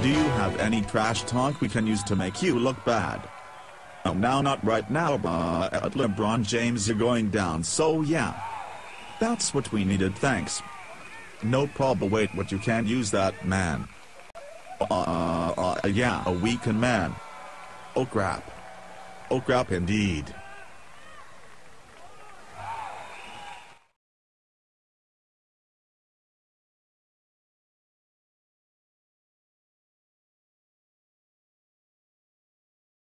Do you have any trash talk we can use to make you look bad? Oh, now not right now, but LeBron James, you're going down, so yeah. That's what we needed, thanks. No problem. Wait, what, you can't use that, man? Yeah, a weakened man. Oh crap. Oh crap indeed.